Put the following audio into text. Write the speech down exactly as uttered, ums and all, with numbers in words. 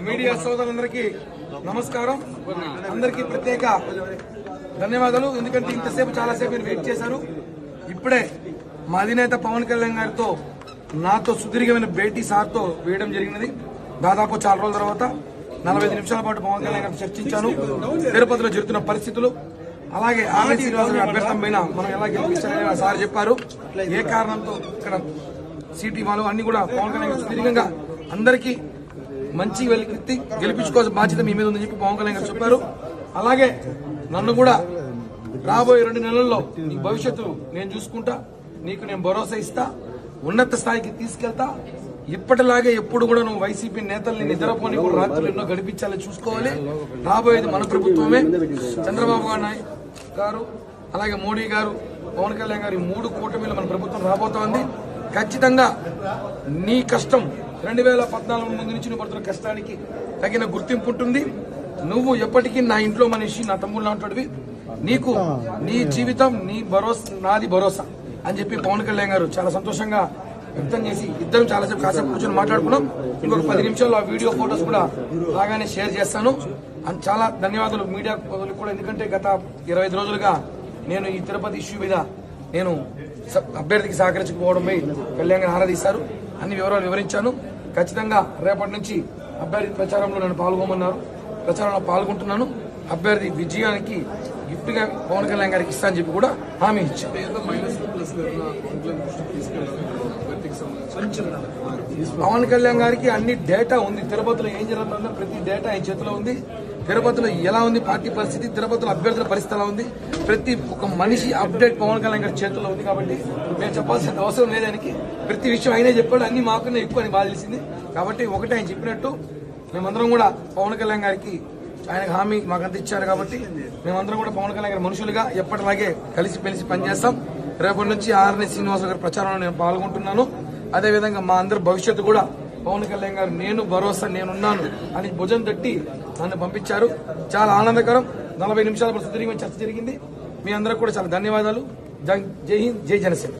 Media సోదరులందరికీ నమస్కారం. అందరికీ ప్రత్యేక ధన్యవాదాలు. ఎందుకంటే ఇంతసేపు చాలాసేపు మీరు వెయిట్ చేశారు. ఇప్పుడే మా అధినేత పవన్ కళ్యాణ్ గారితో నాతో సుదీర్ఘమైన భేటీ సార్తో వేయడం జరిగినది. దాదాపు చాలా రోజుల తర్వాత నలభై ఐదు నిమిషాల పాటు పవన్ కళ్యాణ్ గారితో చర్చించాను. తిరుపతిలో జరుగుతున్న పరిస్థితులు, అలాగే ఆర్ఎస్ శ్రీనివాసరావు అభ్యర్థం పైన మనం ఎలా గెలిపించాలని సార్ చెప్పారు. ఏ కారణంతో ఇక్కడ సీటీ వాళ్ళు అన్ని కూడా పవన్ కళ్యాణ్ గారు సుదీర్ఘంగా అందరికీ మంచి వెళ్ళి గెలిపించుకోవాల్సిన బాధ్యత మీ మీద ఉందని చెప్పి పవన్ కళ్యాణ్ గారు చెప్పారు. అలాగే నన్ను కూడా రాబోయే రెండు నెలల్లో నీ భవిష్యత్తు నేను చూసుకుంటా, నీకు నేను భరోసా ఇస్తా, ఉన్నత స్థాయికి తీసుకెళ్తా. ఇప్పటిలాగే ఎప్పుడు కూడా నువ్వు వైసీపీ నేతల్ని నిద్రపోని కూడా రాత్రులు ఎన్నో గడిపించాలని చూసుకోవాలి. రాబోయేది మన ప్రభుత్వమే. చంద్రబాబు గారు, అలాగే మోడీ గారు, పవన్ కళ్యాణ్ గారు, ఈ మూడు కూటమిలో మన ప్రభుత్వం రాబోతోంది. ఖచ్చితంగా నీ కష్టం రెండు వేల పద్నాలుగు ముందు నుంచి నువ్వు పడుతున్న కష్టానికి తగిన గుర్తింపు ఉంటుంది. నువ్వు ఎప్పటికీ నా ఇంట్లో మనిషి, నా తమ్ముడు లాంటివి. నీకు నీ జీవితం నీ భరోసా, నాది భరోసా అని చెప్పి పవన్ కళ్యాణ్ గారు చాలా సంతోషంగా వ్యక్తం చేసి ఇద్దరం చాలాసేపు కాసేపు కూర్చొని మాట్లాడుకున్నాం. ఇంకొక పది నిమిషాల్లో ఆ వీడియో ఫోటోస్ కూడా బాగానే షేర్ చేస్తాను. అండ్ చాలా ధన్యవాదాలు మీడియా కూడా. ఎందుకంటే గత ఇరవై ఐదు రోజులుగా నేను ఈ తిరుపతి ఇష్యూ మీద నేను అభ్యర్థికి సహకరించకపోవడంపై కళ్యాణ్ గారు ఆరాధిస్తారు. అన్ని వివరాలు వివరించాను. ఖచ్చితంగా రేపటి నుంచి అభ్యర్థి ప్రచారంలో నన్ను పాల్గొమన్నారు. ప్రచారంలో పాల్గొంటున్నాను. అభ్యర్థి విజయానికి గిఫ్ట్ గా పవన్ కళ్యాణ్ గారికి ఇస్తా అని చెప్పి కూడా హామీ ఇచ్చాను. పవన్ కళ్యాణ్ గారికి అన్ని డేటా ఉంది. తిరుపతిలో ఏం జరుగుతుందో ప్రతి డేటా ఆయన చేతిలో ఉంది. తిరుపతిలో ఎలా ఉంది పార్టీ పరిస్థితి, తిరుపతిలో అభ్యర్థుల పరిస్థితి ఎలా ఉంది, ప్రతి ఒక మనిషి అప్డేట్ పవన్ కళ్యాణ్ గారి చేతిలో ఉంది. కాబట్టి మేము చెప్పాల్సిన అవసరం లేదానికి. ప్రతి విషయం ఆయనే చెప్పాడు. అన్ని మాకునే ఎక్కువ అని బాధ తెలిసింది. కాబట్టి ఒకటి ఆయన చెప్పినట్టు మేమందరం కూడా పవన్ కళ్యాణ్ గారికి ఆయనకు హామీ మాకంత ఇచ్చారు. కాబట్టి మేమందరం కూడా పవన్ కళ్యాణ్ గారి మనుషులుగా ఎప్పటిలాగే కలిసి మెలిసి పనిచేస్తాం. రేపటి నుంచి ఆర్ఎస్ శ్రీనివాసరావు గారి ప్రచారంలో నేను పాల్గొంటున్నాను. అదేవిధంగా మా అందరి భవిష్యత్తు కూడా పవన్ కళ్యాణ్ గారు నేను భరోసా నేనున్నాను అని భుజం తట్టి నన్ను పంపించారు. చాలా ఆనందకరం. నలభై నిమిషాల సుదీర్ఘమైన చర్చ జరిగింది. మీ అందరికి కూడా చాలా ధన్యవాదాలు. జై హింద్, జై జనసేన.